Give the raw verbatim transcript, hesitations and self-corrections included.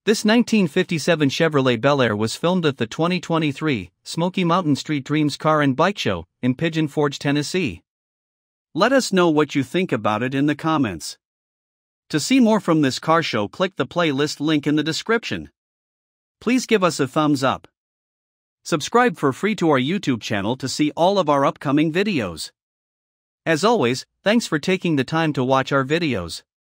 This nineteen fifty-seven Chevrolet Bel Air was filmed at the twenty twenty-three Smoky Mountain Street Dreams Car and Bike Show in Pigeon Forge, Tennessee. Let us know what you think about it in the comments. To see more from this car show, click the playlist link in the description. Please give us a thumbs up. Subscribe for free to our YouTube channel to see all of our upcoming videos. As always, thanks for taking the time to watch our videos.